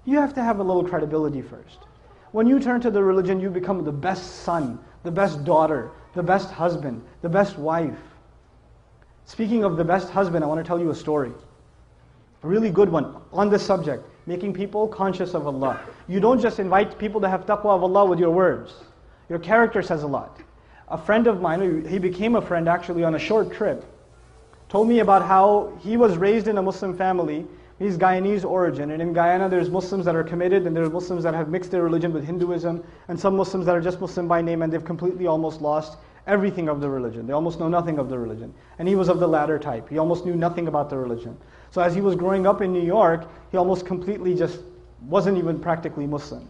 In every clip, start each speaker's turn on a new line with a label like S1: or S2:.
S1: You have to have a little credibility first. When you turn to the religion, you become the best son, the best daughter, the best husband, the best wife. Speaking of the best husband, I want to tell you a story. A really good one on this subject, making people conscious of Allah. You don't just invite people to have taqwa of Allah with your words. Your character says a lot. A friend of mine, he became a friend actually on a short trip, told me about how he was raised in a Muslim family. He's Guyanese origin, and in Guyana there's Muslims that are committed, and there's Muslims that have mixed their religion with Hinduism, and some Muslims that are just Muslim by name, and they've completely almost lost everything of the religion. They almost know nothing of the religion. And he was of the latter type. He almost knew nothing about the religion. So as he was growing up in New York, he almost completely just wasn't even practically Muslim.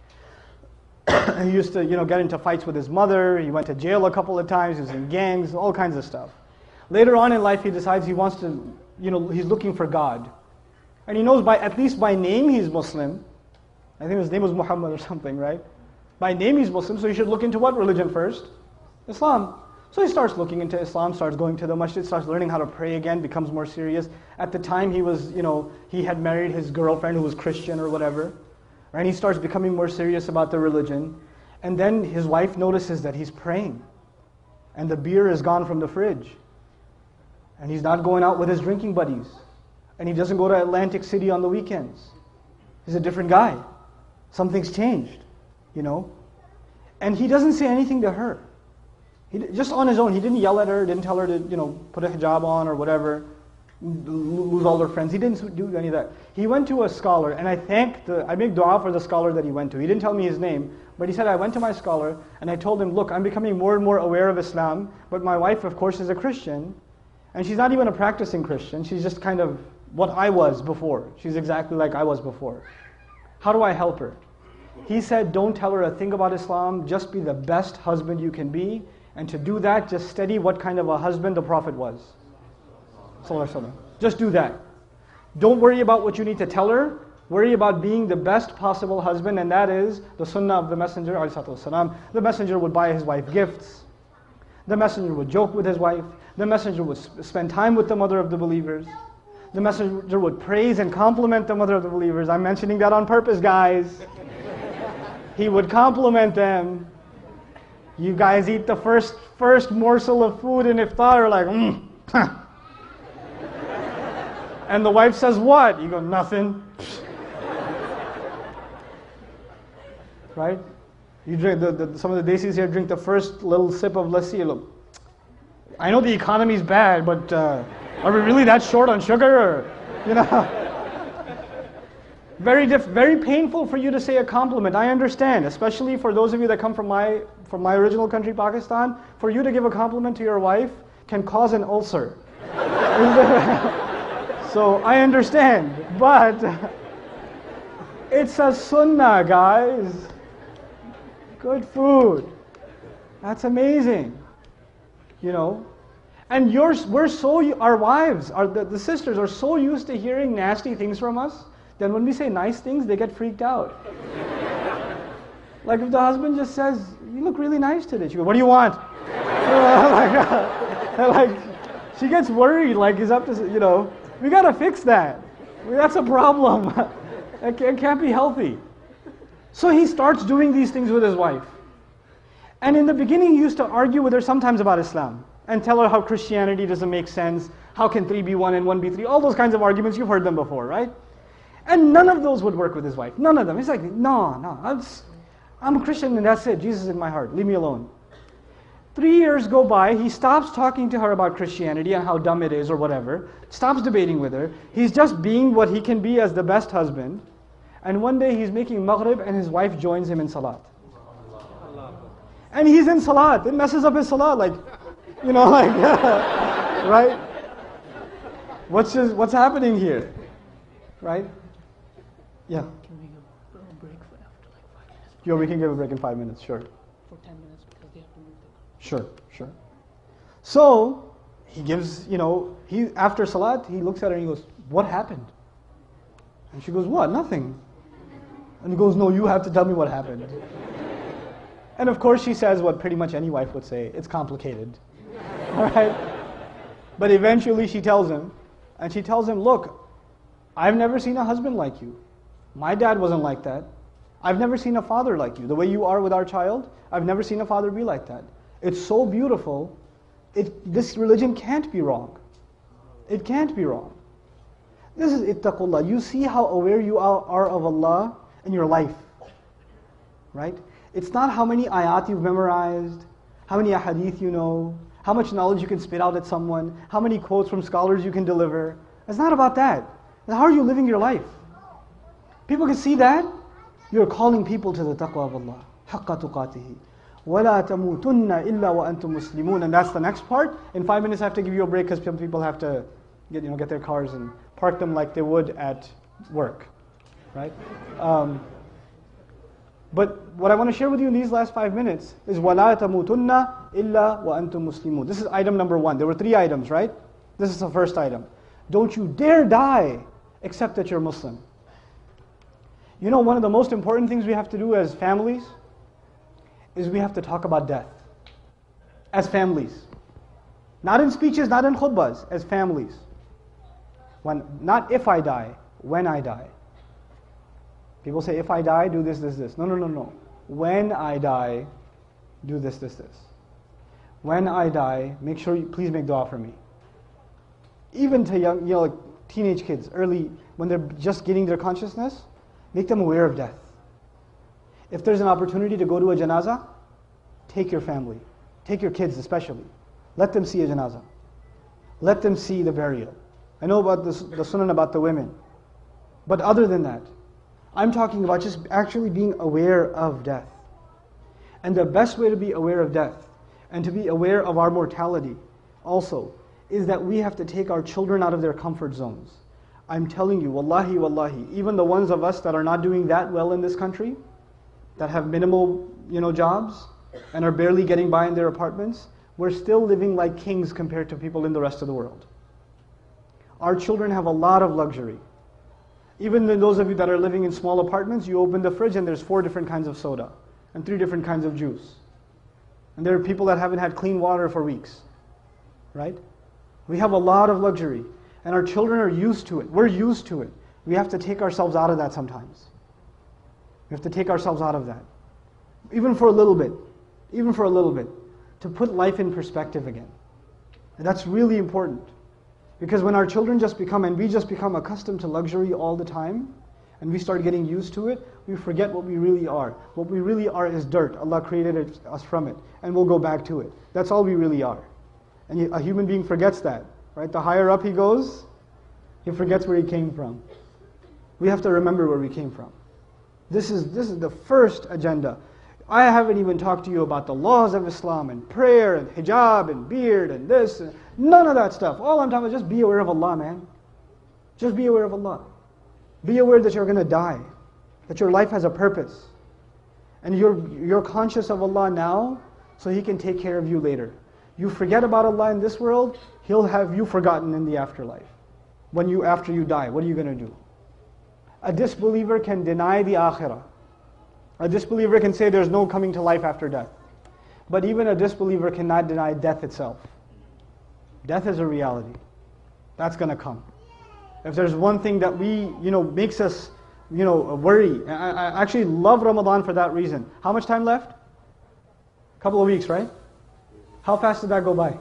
S1: He used to, get into fights with his mother. He went to jail a couple of times. He was in gangs, all kinds of stuff. Later on in life, he decides he wants to, he's looking for God. And he knows at least by name he's Muslim. I think his name was Muhammad or something, right? By name he's Muslim, so he should look into what religion first? Islam. So he starts looking into Islam, starts going to the masjid, starts learning how to pray again, becomes more serious. At the time he was, he had married his girlfriend who was Christian or whatever. Right? And he starts becoming more serious about the religion. And then his wife notices that he's praying. And the beer is gone from the fridge. And he's not going out with his drinking buddies. And he doesn't go to Atlantic City on the weekends. He's a different guy. Something's changed, And he doesn't say anything to her. Just on his own, he didn't yell at her, didn't tell her to, put a hijab on or whatever, lose all her friends. He didn't do any of that. He went to a scholar, and I make dua for the scholar that he went to. He didn't tell me his name, but he said, I went to my scholar, and I told him, look, I'm becoming more and more aware of Islam, but my wife, of course, is a Christian, and she's not even a practicing Christian. She's just kind of what I was before. She's exactly like I was before. How do I help her? He said, don't tell her a thing about Islam, just be the best husband you can be, and to do that, just study what kind of a husband the Prophet was. Just do that. Don't worry about what you need to tell her. Worry about being the best possible husband, and that is the sunnah of the Messenger ﷺ. The Messenger would buy his wife gifts. The Messenger would joke with his wife. The Messenger would spend time with the mother of the believers. The Messenger would praise and compliment the mother of the believers. I'm mentioning that on purpose, guys. He would compliment them. You guys eat the first morsel of food in iftar, like, And the wife says, what? You go, nothing. Right? You drink, some of the desis here drink the first little sip of lassi. Look, I know the economy's bad, but are we really that short on sugar? Or, Very painful for you to say a compliment. I understand, especially for those of you that come from my original country, Pakistan. For you to give a compliment to your wife can cause an ulcer. So I understand, but it's a sunnah, guys. Good food. That's amazing. And our wives, the sisters are so used to hearing nasty things from us. Then when we say nice things, they get freaked out. Like if the husband just says, you look really nice today. She goes, what do you want? She gets worried, like he's up to, we got to fix that. That's a problem. It can't be healthy. So he starts doing these things with his wife. And in the beginning, he used to argue with her sometimes about Islam and tell her how Christianity doesn't make sense. How can 3 be 1 and 1 be 3? All those kinds of arguments, you've heard them before, right? And none of those would work with his wife. None of them. He's like, no, I'm a Christian and that's it. Jesus is in my heart. Leave me alone. 3 years go by. He stops talking to her about Christianity and how dumb it is or whatever. Stops debating with her. He's just being what he can be as the best husband. And one day he's making maghrib and his wife joins him in salat. And he's in salat. It messes up his salat. Right? What's happening here? Right? Yeah.
S2: Can we go break for after 5 minutes?
S1: Yeah, we can give a break in 5 minutes, sure.
S2: For 10 minutes because they have to move the
S1: car. Sure. So, he gives, after salat, he looks at her and he goes, what happened? And she goes, what? Nothing. And he goes, no, you have to tell me what happened. And of course she says what pretty much any wife would say, it's complicated. Alright? But eventually she tells him, and she tells him, look, I've never seen a husband like you. My dad wasn't like that. I've never seen a father like you. The way you are with our child, I've never seen a father be like that. It's so beautiful. This religion can't be wrong. It can't be wrong. This is ittaqullah. You see how aware you are of Allah in your life, right? It's not how many ayat you've memorized, how many ahadith you know, how much knowledge you can spit out at someone, how many quotes from scholars you can deliver. It's not about that. How are you living your life? People can see that. You're calling people to the taqwa of Allah. حَقَّ تُقَاتِهِ وَلَا تَمُوتُنَّ إِلَّا وَأَنْتُمْ مُسْلِمُونَ. And that's the next part. In 5 minutes I have to give you a break because some people have to get their cars and park them like they would at work. Right? But what I want to share with you in these last 5 minutes is وَلَا تَمُوتُنَّ إِلَّا وَأَنْتُمْ مُسْلِمُونَ. This is item number 1. There were 3 items, right? This is the first item. Don't you dare die except that you're Muslim. You know, one of the most important things we have to do as families is we have to talk about death. As families. Not in speeches, not in khutbahs, as families. Not if I die, when I die. People say, if I die, do this, this, this. No. When I die, do this, this, this. When I die, make sure you please make dua for me. Even to young, like teenage kids, early, when they're just getting their consciousness, make them aware of death. If there's an opportunity to go to a janazah, take your family. Take your kids especially. Let them see a janazah. Let them see the burial. I know about the sunnah about the women. But other than that, I'm talking about just actually being aware of death. And the best way to be aware of death, and to be aware of our mortality also, is that we have to take our children out of their comfort zones. I'm telling you, wallahi, even the ones of us that are not doing that well in this country, that have minimal, jobs, and are barely getting by in their apartments, we're still living like kings compared to people in the rest of the world. Our children have a lot of luxury. Even those of you that are living in small apartments, you open the fridge and there's 4 different kinds of soda, and 3 different kinds of juice. And there are people that haven't had clean water for weeks, right? We have a lot of luxury. And our children are used to it. We're used to it. We have to take ourselves out of that sometimes. We have to take ourselves out of that. Even for a little bit. To put life in perspective again. And that's really important. Because when our children we just become accustomed to luxury all the time, and we start getting used to it, we forget what we really are. What we really are is dirt. Allah created us from it. And we'll go back to it. That's all we really are. And a human being forgets that. Right? The higher up he goes, he forgets where he came from. We have to remember where we came from. This is the first agenda. I haven't even talked to you about the laws of Islam and prayer and hijab and beard and this. None of that stuff. All I'm talking about is just be aware of Allah, man. Just be aware of Allah. Be aware that you're going to die. That your life has a purpose. And you're conscious of Allah now so He can take care of you later. You forget about Allah in this world, He'll have you forgotten in the afterlife. After you die, what are you going to do? A disbeliever can deny the akhirah. A disbeliever can say there's no coming to life after death. But even a disbeliever cannot deny death itself. Death is a reality. That's going to come. If there's one thing that makes us, worry. I actually love Ramadan for that reason. How much time left? A couple of weeks, right? How fast did that go by?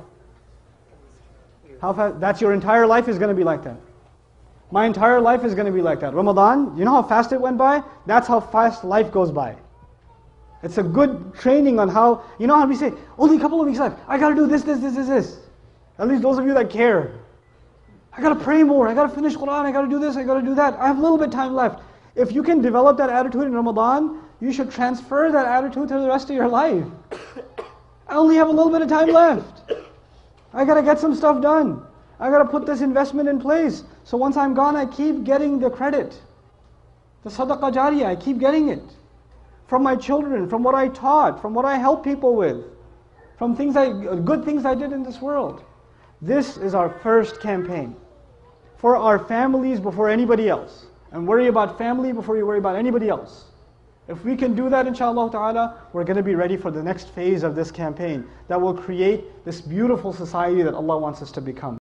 S1: How fast? That's your entire life is going to be like that. My entire life is going to be like that. Ramadan, you know how fast it went by? That's how fast life goes by. It's a good training on how, how we say, only a couple of weeks left. I got to do this. At least those of you that care. I got to pray more. I got to finish Quran. I got to do this. I got to do that. I have a little bit of time left. If you can develop that attitude in Ramadan, you should transfer that attitude to the rest of your life. I only have a little bit of time left. I got to get some stuff done. I got to put this investment in place. So once I'm gone, I keep getting the credit. The sadaqah jariyah, I keep getting it. From my children, from what I taught, from what I help people with. From good things I did in this world. This is our first campaign. For our families before anybody else. And worry about family before you worry about anybody else. If we can do that, inshallah ta'ala, we're going to be ready for the next phase of this campaign that will create this beautiful society that Allah wants us to become.